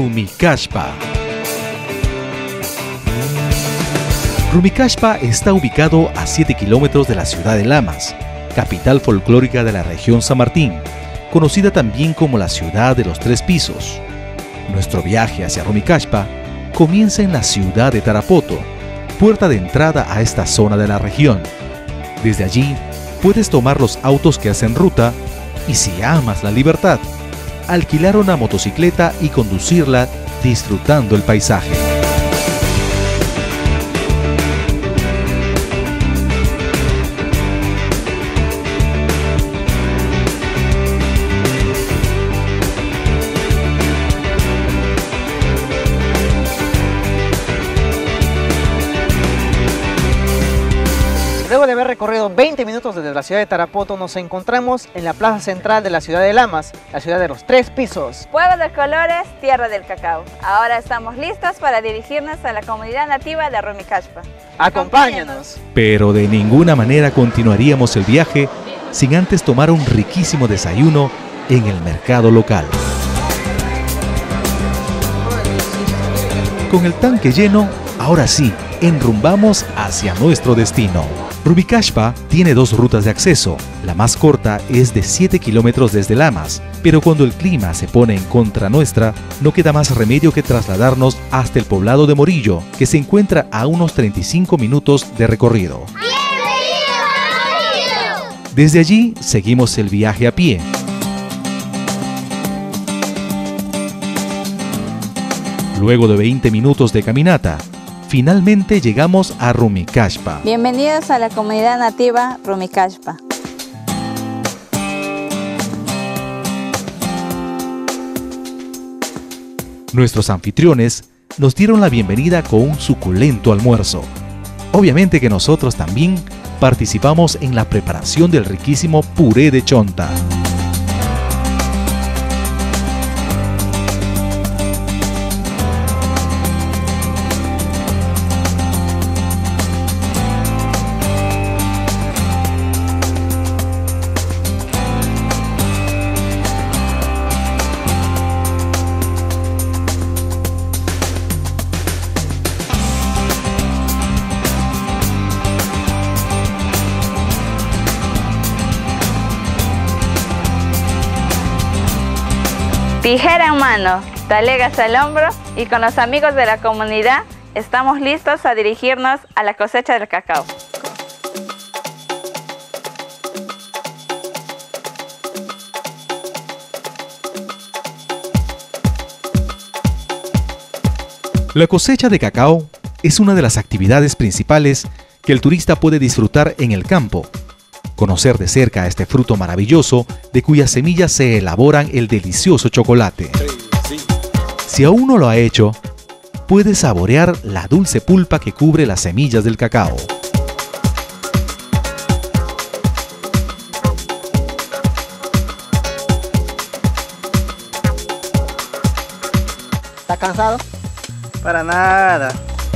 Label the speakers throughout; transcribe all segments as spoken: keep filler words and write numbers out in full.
Speaker 1: Rumicashpa. Rumicashpa está ubicado a siete kilómetros de la ciudad de Lamas, capital folclórica de la región San Martín, conocida también como la ciudad de los tres pisos. Nuestro viaje hacia Rumicashpa comienza en la ciudad de Tarapoto, puerta de entrada a esta zona de la región. Desde allí puedes tomar los autos que hacen ruta y, si amas la libertad, alquilar una motocicleta y conducirla disfrutando el paisaje.
Speaker 2: Luego de haber recorrido veinte minutos desde la ciudad de Tarapoto, nos encontramos en la plaza central de la ciudad de Lamas, la ciudad de los tres pisos.
Speaker 3: Pueblo de colores, tierra del cacao. Ahora estamos listos para dirigirnos a la comunidad nativa de Rumicashpa.
Speaker 2: ¡Acompáñanos!
Speaker 1: Pero de ninguna manera continuaríamos el viaje sin antes tomar un riquísimo desayuno en el mercado local. Con el tanque lleno, ahora sí, enrumbamos hacia nuestro destino. Rumicashpa tiene dos rutas de acceso. La más corta es de siete kilómetros desde Lamas, pero cuando el clima se pone en contra nuestra, no queda más remedio que trasladarnos hasta el poblado de Morillo, que se encuentra a unos treinta y cinco minutos de recorrido. Desde allí seguimos el viaje a pie. Luego de veinte minutos de caminata, finalmente llegamos a Rumicashpa.
Speaker 3: Bienvenidos a la comunidad nativa Rumicashpa.
Speaker 1: Nuestros anfitriones nos dieron la bienvenida con un suculento almuerzo. Obviamente que nosotros también participamos en la preparación del riquísimo puré de chonta.
Speaker 3: Tijera en mano, talegas al hombro y con los amigos de la comunidad estamos listos a dirigirnos a la cosecha del cacao.
Speaker 1: La cosecha de cacao es una de las actividades principales que el turista puede disfrutar en el campo. Conocer de cerca este fruto maravilloso de cuyas semillas se elaboran el delicioso chocolate. Si aún no lo ha hecho, puede saborear la dulce pulpa que cubre las semillas del cacao.
Speaker 2: ¿Está cansado? Para nada.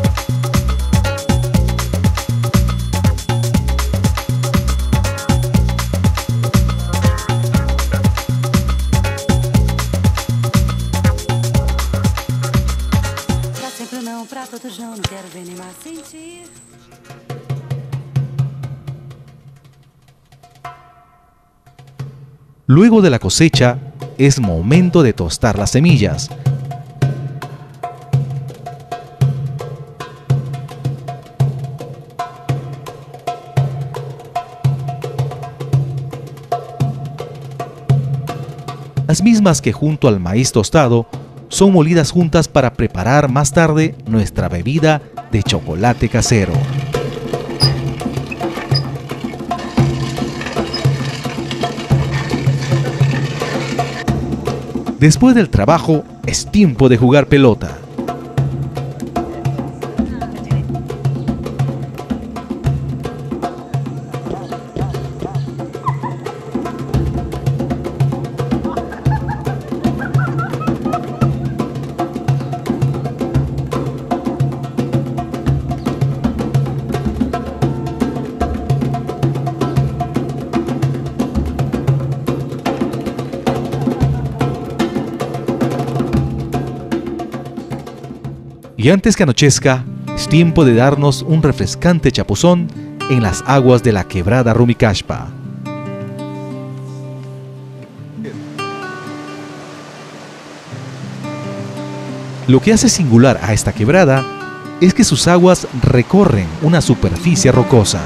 Speaker 1: Luego de la cosecha, es momento de tostar las semillas. Las mismas que junto al maíz tostado son molidas juntas para preparar más tarde nuestra bebida de chocolate casero. Después del trabajo, es tiempo de jugar pelota. Y antes que anochezca, es tiempo de darnos un refrescante chapuzón en las aguas de la quebrada Rumicashpa. Lo que hace singular a esta quebrada es que sus aguas recorren una superficie rocosa.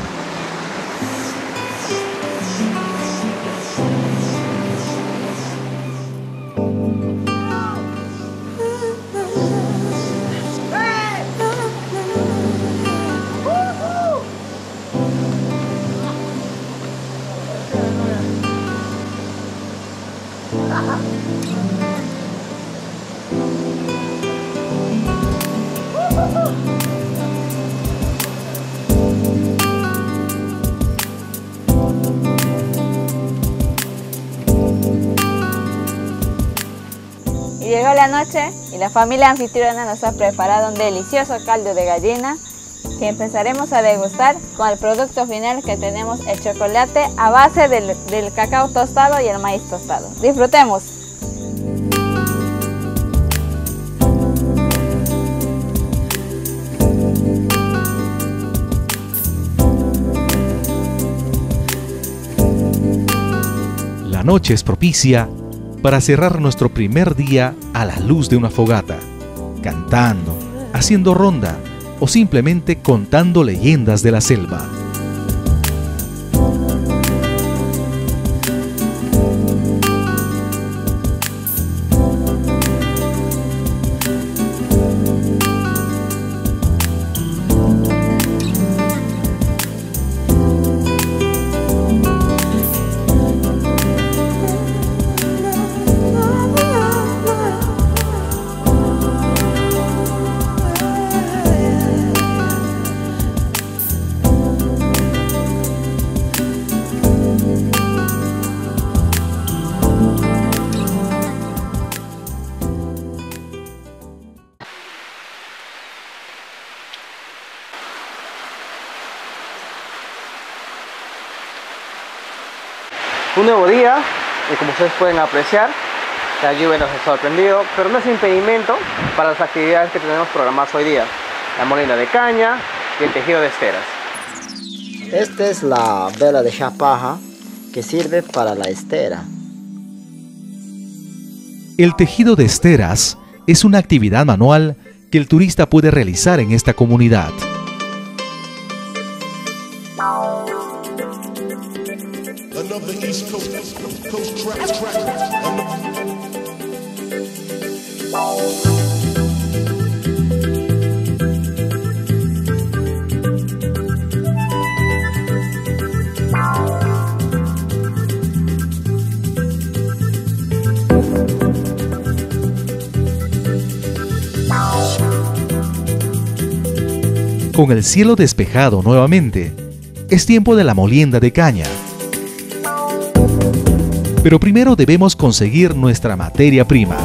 Speaker 3: Y llegó la noche y la familia anfitriona nos ha preparado un delicioso caldo de gallina que empezaremos a degustar con el producto final que tenemos, el chocolate a base del, del cacao tostado y el maíz tostado. ¡Disfrutemos!
Speaker 1: La noche es propicia para cerrar nuestro primer día a la luz de una fogata, cantando, haciendo ronda o simplemente contando leyendas de la selva.
Speaker 2: Un nuevo día, y como ustedes pueden apreciar, la lluvia nos ha sorprendido, pero no es impedimento para las actividades que tenemos programadas hoy día. La molienda de caña y el tejido de esteras.
Speaker 4: Esta es la vela de chapaja que sirve para la estera.
Speaker 1: El tejido de esteras es una actividad manual que el turista puede realizar en esta comunidad. Con el cielo despejado nuevamente, es tiempo de la molienda de caña. Pero primero debemos conseguir nuestra materia prima.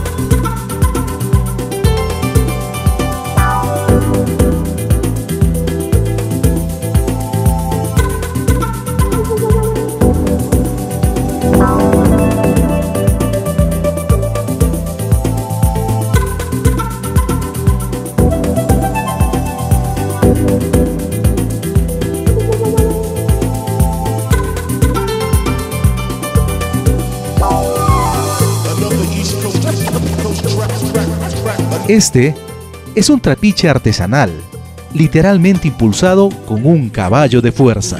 Speaker 1: Este es un trapiche artesanal, literalmente impulsado con un caballo de fuerza.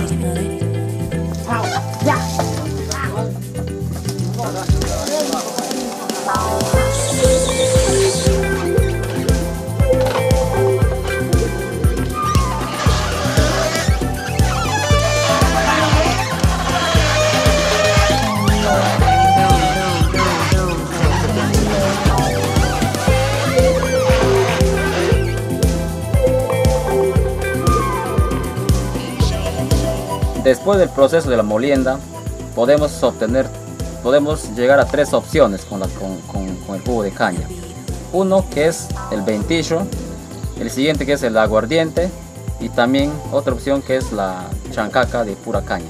Speaker 5: Después del proceso de la molienda, podemos obtener, podemos llegar a tres opciones con, la, con, con, con el jugo de caña. Uno que es el ventillo, el siguiente que es el aguardiente y también otra opción que es la chancaca de pura caña.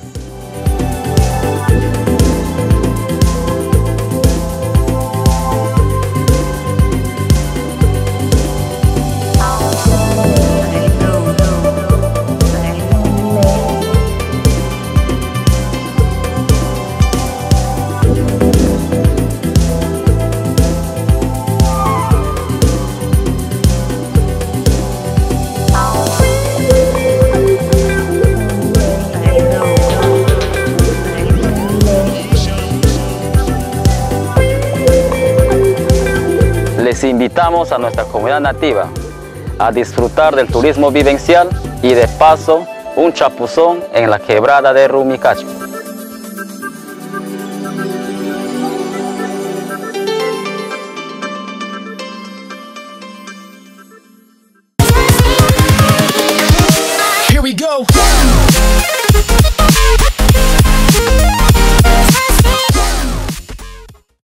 Speaker 5: invitamos a nuestra comunidad nativa a disfrutar del turismo vivencial y de paso un chapuzón en la quebrada de Rumicachi.
Speaker 6: Here we go.